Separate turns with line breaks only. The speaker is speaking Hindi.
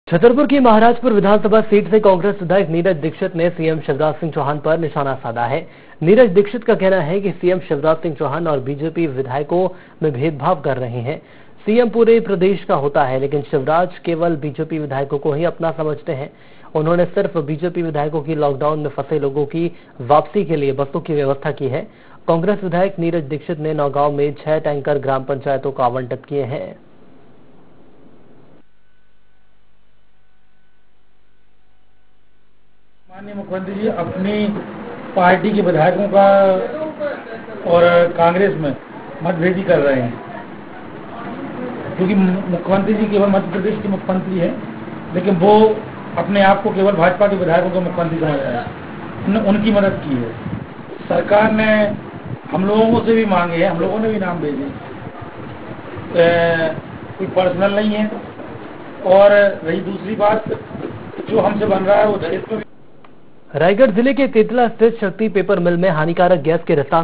छतरपुर की महाराजपुर विधानसभा सीट से कांग्रेस विधायक नीरज दीक्षित ने सीएम शिवराज सिंह चौहान पर निशाना साधा है। नीरज दीक्षित का कहना है कि सीएम शिवराज सिंह चौहान और बीजेपी विधायकों में भेदभाव कर रहे हैं। सीएम पूरे प्रदेश का होता है, लेकिन शिवराज केवल बीजेपी विधायकों को ही अपना समझते हैं। उन्होंने सिर्फ बीजेपी विधायकों की लॉकडाउन में फंसे लोगों की वापसी के लिए बसों की व्यवस्था की है। कांग्रेस विधायक नीरज दीक्षित ने नौगांव में 6 टैंकर ग्राम पंचायतों को आवंटित किए हैं।
माननीय मुख्यमंत्री जी अपनी पार्टी के विधायकों का और कांग्रेस में मतभेदी कर रहे हैं, क्योंकि मुख्यमंत्री जी केवल मध्य प्रदेश के मुख्यमंत्री हैं, लेकिन वो अपने आप को केवल भाजपा के विधायकों का मुख्यमंत्री समझ रहे हैं। उनकी मदद की है सरकार ने, हम लोगों से भी मांगे हैं, हम लोगों ने भी नाम भेजे, कोई पर्सनल नहीं है। और रही दूसरी बात, जो हमसे बन रहा है वो क्षेत्र में।
रायगढ़ जिले के तेतला स्थित शक्ति पेपर मिल में हानिकारक गैस के रिसाव